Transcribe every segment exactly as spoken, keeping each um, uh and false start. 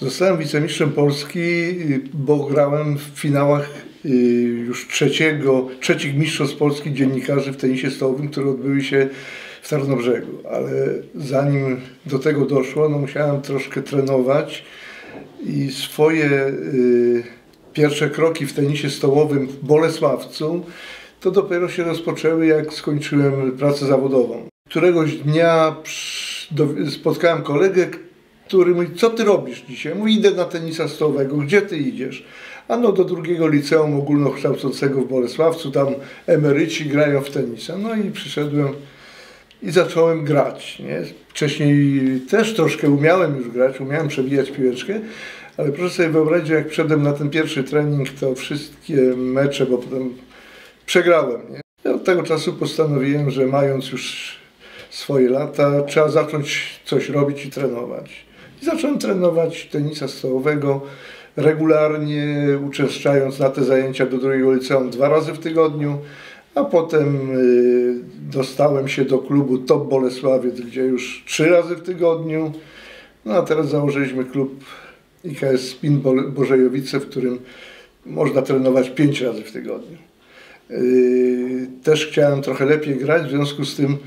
Zostałem wicemistrzem Polski, bo grałem w finałach już trzeciego, trzecich mistrzostw Polski dziennikarzy w tenisie stołowym, które odbyły się w Tarnobrzegu. Ale zanim do tego doszło, no musiałem troszkę trenować i swoje y, pierwsze kroki w tenisie stołowym w Bolesławcu to dopiero się rozpoczęły, jak skończyłem pracę zawodową. Któregoś dnia spotkałem kolegę, który mówi: co ty robisz dzisiaj? Mówi: idę na tenisa stołowego. Gdzie ty idziesz? A no do drugiego liceum ogólnokształcącego w Bolesławcu, tam emeryci grają w tenisa. No i przyszedłem i zacząłem grać. Nie? Wcześniej też troszkę umiałem już grać, umiałem przebijać piłeczkę, ale proszę sobie wyobrazić, że jak wszedłem na ten pierwszy trening, to wszystkie mecze, bo potem przegrałem. Nie? I od tego czasu postanowiłem, że mając już swoje lata, trzeba zacząć coś robić i trenować. I zacząłem trenować tenisa stołowego regularnie, uczęszczając na te zajęcia do drugiego liceum dwa razy w tygodniu, a potem y, dostałem się do klubu Top Bolesławiec, gdzie już trzy razy w tygodniu. No a teraz założyliśmy klub I K S Spin Bożejowice, w którym można trenować pięć razy w tygodniu. Y, też chciałem trochę lepiej grać, w związku z tym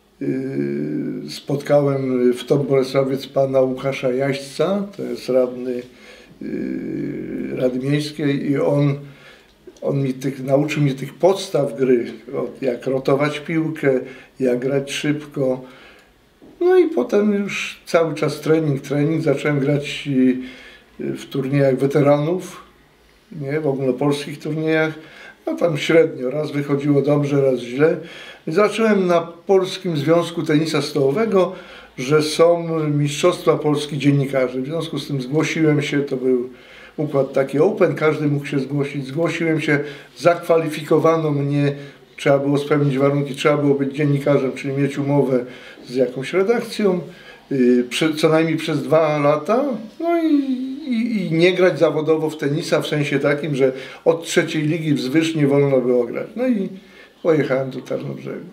spotkałem w Top Bolesławiec pana Łukasza Jaśca, to jest radny Rady Miejskiej, i on, on mi tych, nauczył mnie tych podstaw gry, jak rotować piłkę, jak grać szybko. No i potem już cały czas trening, trening. Zacząłem grać w turniejach weteranów, nie, w ogólnopolskich turniejach. No tam średnio, raz wychodziło dobrze, raz źle. I zacząłem na Polskim Związku Tenisa Stołowego, że są Mistrzostwa Polski Dziennikarzy. W związku z tym zgłosiłem się, to był układ taki open, każdy mógł się zgłosić. Zgłosiłem się, zakwalifikowano mnie, trzeba było spełnić warunki, trzeba było być dziennikarzem, czyli mieć umowę z jakąś redakcją, co najmniej przez dwa lata, no i I, i nie grać zawodowo w tenisa w sensie takim, że od trzeciej ligi wzwyż nie wolno było grać. No i pojechałem do Tarnobrzegu.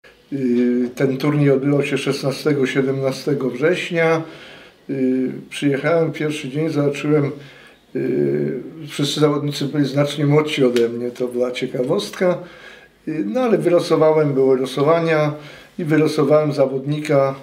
Ten turniej odbywał się szesnastego siedemnastego września. Przyjechałem pierwszy dzień, zobaczyłem, wszyscy zawodnicy byli znacznie młodsi ode mnie, to była ciekawostka. No ale wylosowałem, były losowania i wylosowałem zawodnika,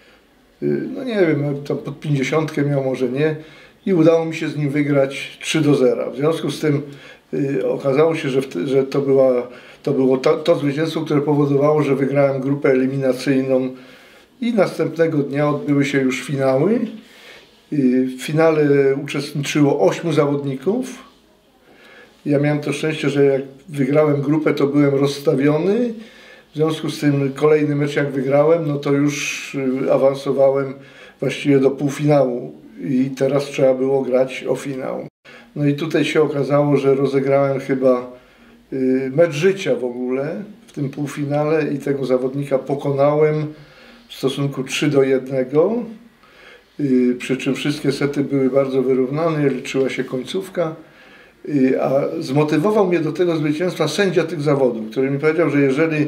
no nie wiem, tam pod pięćdziesiątkę miał, może nie. I udało mi się z nim wygrać trzy do zera. W związku z tym y, okazało się, że, w, że to, była, to było to, to zwycięstwo, które powodowało, że wygrałem grupę eliminacyjną i następnego dnia odbyły się już finały. Y, w finale uczestniczyło ośmiu zawodników. Ja miałem to szczęście, że jak wygrałem grupę, to byłem rozstawiony. W związku z tym kolejny mecz jak wygrałem, no to już awansowałem właściwie do półfinału. I teraz trzeba było grać o finał. No i tutaj się okazało, że rozegrałem chyba mecz życia w ogóle w tym półfinale i tego zawodnika pokonałem w stosunku trzy do jednego. Przy czym wszystkie sety były bardzo wyrównane, liczyła się końcówka. A zmotywował mnie do tego zwycięstwa sędzia tych zawodów, który mi powiedział, że jeżeli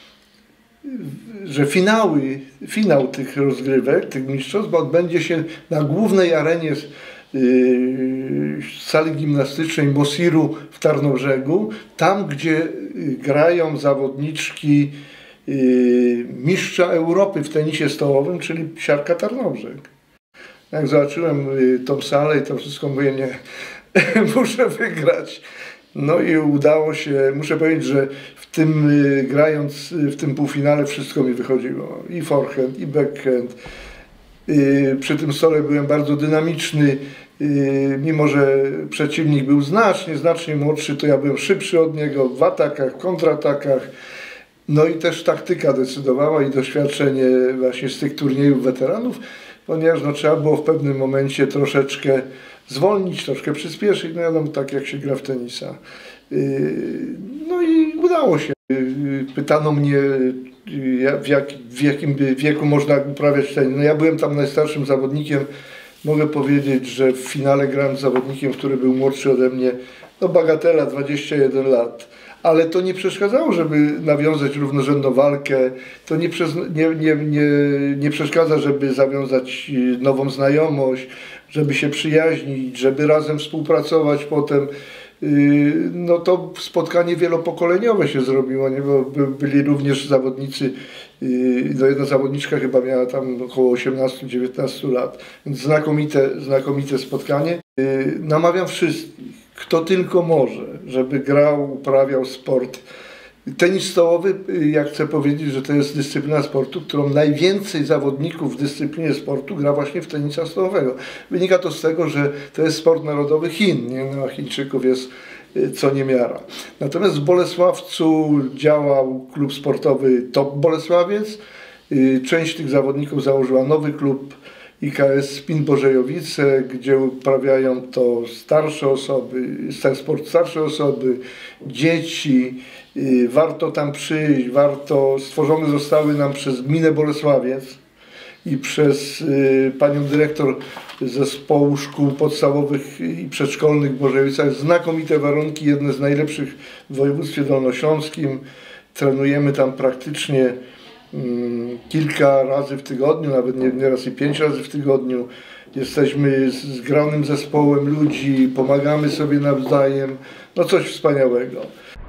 że finały, finał tych rozgrywek, tych mistrzostw odbędzie się na głównej arenie yy, sali gimnastycznej Mosiru w Tarnobrzegu, tam gdzie grają zawodniczki yy, mistrza Europy w tenisie stołowym, czyli Siarka Tarnobrzeg. Jak zobaczyłem yy, tą salę i to wszystko, mówię: nie, muszę wygrać. No i udało się, muszę powiedzieć, że w tym, grając w tym półfinale, wszystko mi wychodziło. I forehand, i backhand. Przy tym stole byłem bardzo dynamiczny. Mimo że przeciwnik był znacznie, znacznie młodszy, to ja byłem szybszy od niego w atakach, kontratakach. No i też taktyka decydowała i doświadczenie właśnie z tych turniejów weteranów, ponieważ no, trzeba było w pewnym momencie troszeczkę zwolnić, troszkę przyspieszyć, no wiadomo, tak jak się gra w tenisa. No i udało się. Pytano mnie, w, jak, w jakim wieku można uprawiać tenis. No ja byłem tam najstarszym zawodnikiem. Mogę powiedzieć, że w finale grałem z zawodnikiem, który był młodszy ode mnie, no bagatela, dwadzieścia jeden lat. ale to nie przeszkadzało, żeby nawiązać równorzędną walkę, to nie, przez, nie, nie, nie, nie przeszkadza, żeby zawiązać nową znajomość, żeby się przyjaźnić, żeby razem współpracować potem. No to spotkanie wielopokoleniowe się zrobiło, nie? Bo byli również zawodnicy, no jedna zawodniczka chyba miała tam około osiemnaście dziewiętnaście lat, więc znakomite, znakomite spotkanie. Namawiam wszystkich, kto tylko może, żeby grał, uprawiał sport. Tenis stołowy, ja chcę powiedzieć, że to jest dyscyplina sportu, którą najwięcej zawodników w dyscyplinie sportu gra właśnie w tenisa stołowego. Wynika to z tego, że to jest sport narodowy Chin, nie? No, Chińczyków jest co niemiara. Natomiast w Bolesławcu działał klub sportowy Top Bolesławiec. Część tych zawodników założyła nowy klub I K S Spin Bożejowice, gdzie uprawiają to starsze osoby, sport starsze osoby, dzieci. Warto tam przyjść, warto, stworzone zostały nam przez gminę Bolesławiec i przez y, panią dyrektor zespołu szkół podstawowych i przedszkolnych w Bożejowicach znakomite warunki, jedne z najlepszych w województwie dolnośląskim. Trenujemy tam praktycznie kilka razy w tygodniu, nawet nie, nieraz i pięć razy w tygodniu. Jesteśmy zgranym zespołem ludzi, pomagamy sobie nawzajem. No coś wspaniałego.